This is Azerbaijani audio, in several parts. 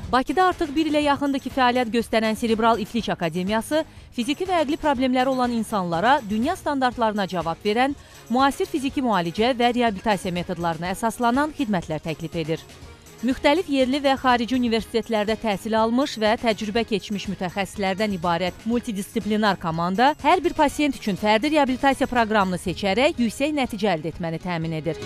Bakıda artıq bir ilə yaxındır ki, fəaliyyət göstərən Serebral İflic Akademiyası fiziki və əqli problemləri olan insanlara dünya standartlarına cavab verən, müasir fiziki müalicə və reabilitasiya metodlarına əsaslanan xidmətlər təklif edir. Müxtəlif yerli və xarici universitetlərdə təhsil almış və təcrübə keçmiş mütəxəssislərdən ibarət multidisiplinar komanda hər bir pasiyent üçün fərdi reabilitasiya proqramını seçərək yüksək nəticə əldə etməni təmin edir.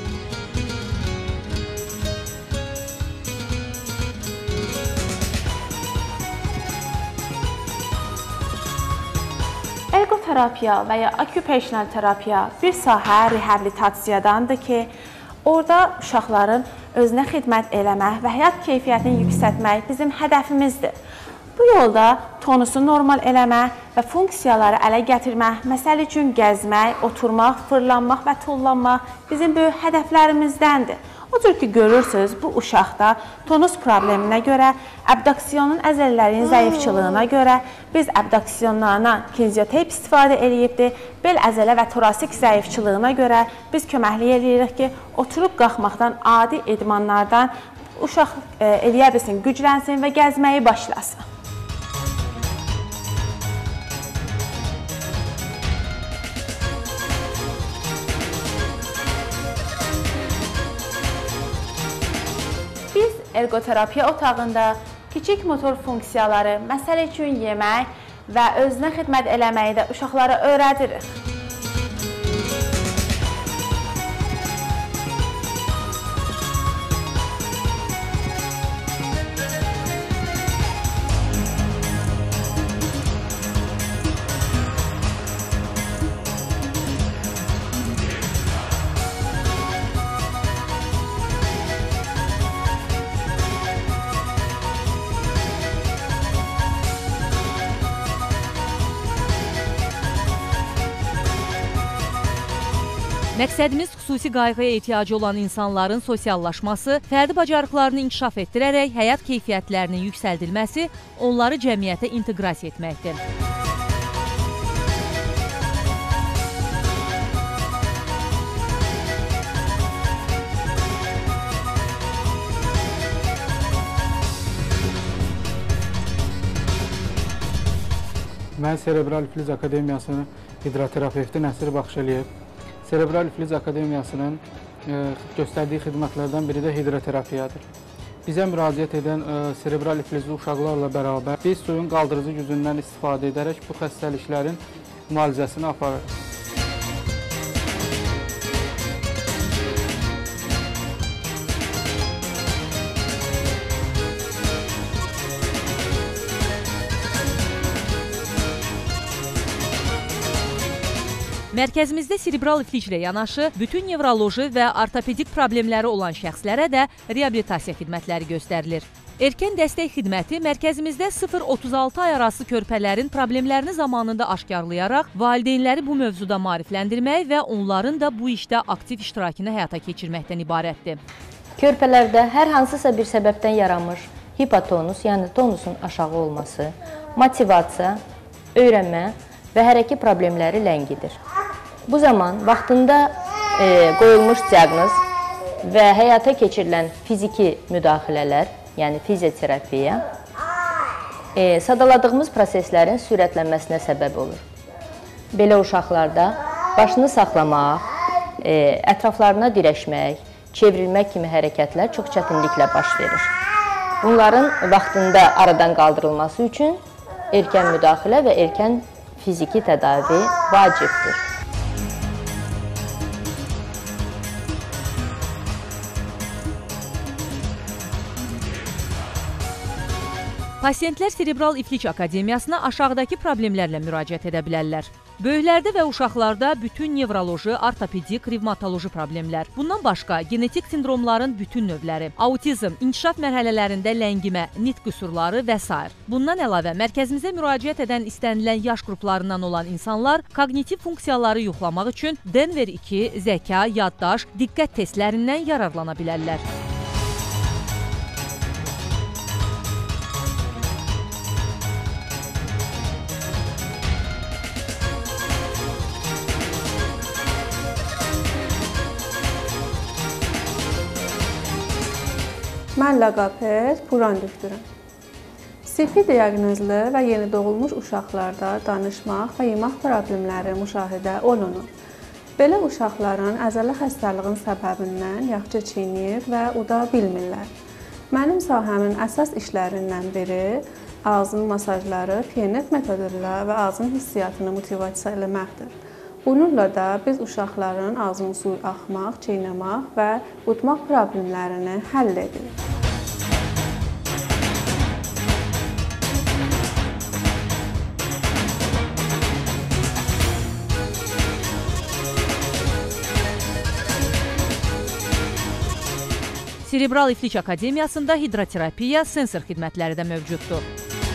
Ergoterapiya və ya occupational terapiya bir sahə reabilitasiyadandır ki, orada uşaqların özünə xidmət eləmək və həyat keyfiyyətini yüksəltmək bizim hədəfimizdir. Bu yolda tonusu normal eləmək və funksiyaları ələ gətirmək, məsəl üçün gəzmək, oturmaq, fırlanmaq və tullanmaq bizim böyük hədəflərimizdəndir. Odur ki, görürsünüz, bu uşaqda tonus probleminə görə, abdaksiyonun əzələlərinin zəifçiliyinə görə biz abdaksiyonlarına kineziterapi istifadə edibdir. Bel əzələ və torasik zəifçiliyinə görə biz köməklik edirik ki, oturub qalxmaqdan, adi idmanlardan uşaq eləyə bilsin, güclənsin və gəzməyi başlasın. Biz ergoterapiya otağında kiçik motor funksiyaları, məsəl üçün yemək və özünə xidmət eləməyi də uşaqlara öyrədirik. Məqsədimiz xüsusi qayğıya ehtiyacı olan insanların sosiallaşması, fərdi bacarıqlarını inkişaf etdirərək həyat keyfiyyətlərinin yüksəldilməsi, onları cəmiyyətə inteqrasiya etməkdir. Mən Serebral İflic Akademiyasının hidroterapevti Nəsir Baxşəliyev. Serebral İflic Akademiyasının göstərdiyi xidmətlərdən biri də hidroterapiyadır. Bizə müraciət edən serebral iflicli uşaqlarla bərabər biz suyun qaldırıcı gücündən istifadə edərək bu xəstəliklərin müalicəsini aparırıq. Mərkəzimizdə serebral ifliclə yanaşı, bütün nevroloji və ortopedik problemləri olan şəxslərə də reabilitasiya xidmətləri göstərilir. Erkən dəstək xidməti mərkəzimizdə 0-36 ay arası körpələrin problemlərini zamanında aşkarlayaraq, valideynləri bu mövzuda maarifləndirmək və onların da bu işdə aktiv iştirakını həyata keçirməkdən ibarətdir. Körpələrdə hər hansısa bir səbəbdən yaranmış hipotonus, yəni tonusun aşağı olması, motivasiya, öyrənmə və hərəkət problemləri ləngidir. Bu zaman vaxtında qoyulmuş diaqnoz və həyata keçirilən fiziki müdaxilələr, yəni fizioterapiya, sadaladığımız proseslərin sürətlənməsinə səbəb olur. Belə uşaqlarda başını saxlamaq, ətraflarına dirəşmək, çevrilmək kimi hərəkətlər çox çətinliklə baş verir. Bunların vaxtında aradan qaldırılması üçün erkən müdaxilə və erkən fiziki tədavi vacibdir. Pasiyentlər Serebral İflic Akademiyasına aşağıdakı problemlərlə müraciət edə bilərlər. Böyüklərdə və uşaqlarda bütün nevroloji, ortopedik, revmatoloji problemlər. Bundan başqa, genetik sindromların bütün növləri, autizm, inkişaf mərhələlərində ləngimə, nitq qüsurları və s. Bundan əlavə, mərkəzimizə müraciət edən istənilən yaş qruplarından olan insanlar koqnitiv funksiyaları yoxlamaq üçün Denver 2, zəka, yaddaş, diqqət testlərindən yararlana bilərlər. Mən loqoped, Buran doktoram. CP diaqnozlu və yeni doğulmuş uşaqlarda danışmaq və yemək problemləri müşahidə olunur. Belə uşaqların əzələ xəstəliyinin səbəbindən yaxşı çiynir və uda bilmirlər. Mənim sahəmin əsas işlərindən biri ağzın masajları PNF metodu ilə və ağzın hissiyatını motivasiya eləməkdir. Bununla da biz uşaqların ağzının suyu axmaq, çiynəmək və utmaq problemlərini həll edirik. Serebral İflic Akademiyasında hidroterapiya, sensor xidmətləri də mövcuddur.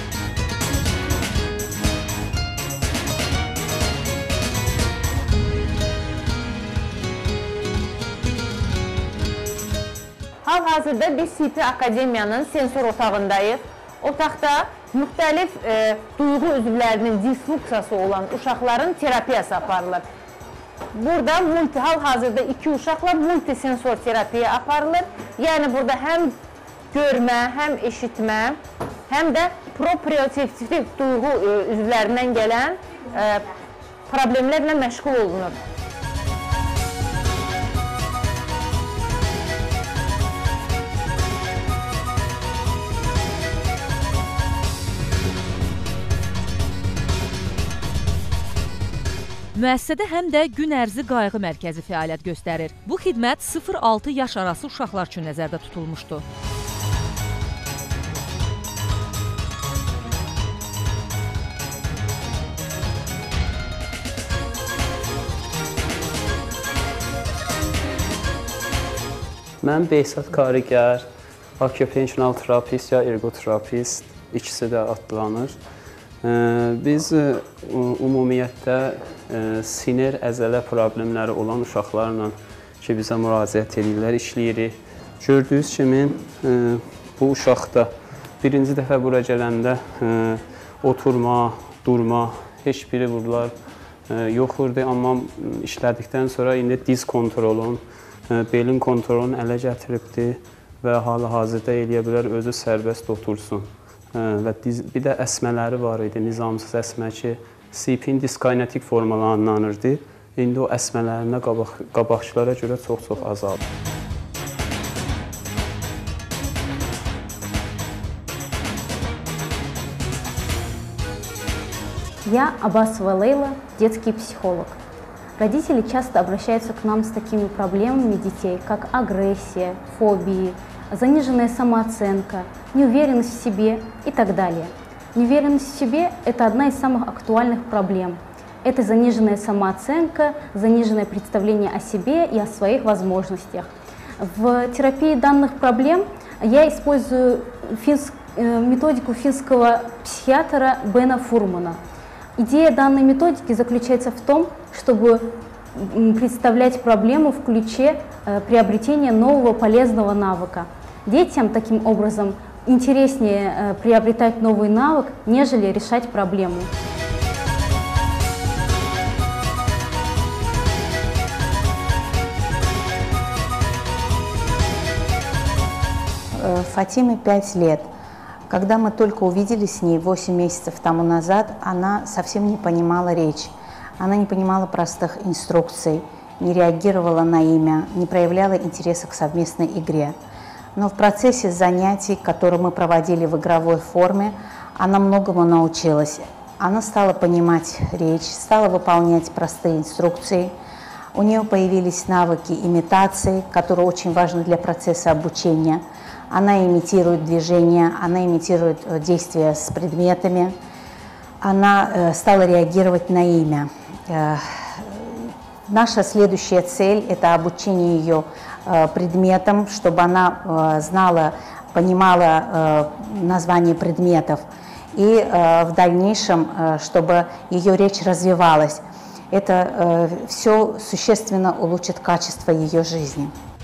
Hal-hazırda biz CP Akademiyanın sensor otağındayıq. Otaqda müxtəlif duyğu üzvlərinin disfunksiyası olan uşaqların terapiyası aparılır. Burada hal-hazırda 2 uşaqla multisensor terapiya aparılır. Yəni burada həm görmə, həm eşitmə, həm də proprioceptiv duyğu üzvlərindən gələn problemlərlə məşğul olunur. Müəssisədə həm də gün ərzi qayğı mərkəzi fəaliyyət göstərir. Bu xidmət 0-6 yaş arası uşaqlar üçün nəzərdə tutulmuşdu. Mən Behzad Karigar, occupational terapist ya ergoterapist, ikisi də adlanır. Biz ümumiyyətlə sinir əzələ problemləri olan uşaqlarla ki, bizə müraciət edirlər, işləyirik. Gördüyünüz kimi bu uşaqda birinci dəfə bura gələndə oturma, durma, heç biri buralar yox idi, amma işlədikdən sonra indi diz kontrolun, belin kontrolunu ələ gətiribdir və hal-hazırda eləyə bilər, özü sərbəst otursun. Və bir də əsmələri var idi, nizamsız əsmə ki, CP-in diskinetik formalanırdı. İndi o əsmələrinə qabaqçılara görə çox-çox azaldı. Я Абасова Лейла, детский психолог. Родители часто обращаются к нам с такими проблемами детей, как агрессия, фобии, заниженная самооценка, неуверенность в себе и так далее. Неуверенность в себе – это одна из самых актуальных проблем. Это заниженная самооценка, заниженное представление о себе и о своих возможностях. В терапии данных проблем я использую методику финского психиатра Бена Фурмана. Идея данной методики заключается в том, чтобы представлять проблему в ключе приобретения нового полезного навыка. Детям таким образом интереснее приобретать новый навык, нежели решать проблему. Фатиме 5 лет. Когда мы только увиделись с ней 8 месяцев тому назад, она совсем не понимала речь. Она не понимала простых инструкций, не реагировала на имя, не проявляла интереса к совместной игре. Но в процессе занятий, которые мы проводили в игровой форме, она многому научилась. Она стала понимать речь, стала выполнять простые инструкции. У нее появились навыки имитации, которые очень важны для процесса обучения. Она имитирует движения, она имитирует действия с предметами. Она стала реагировать на имя. Наша следующая цель – это обучение ее предметам, чтобы она знала, понимала название предметов. И в дальнейшем, чтобы ее речь развивалась. Это все существенно улучшит качество ее жизни.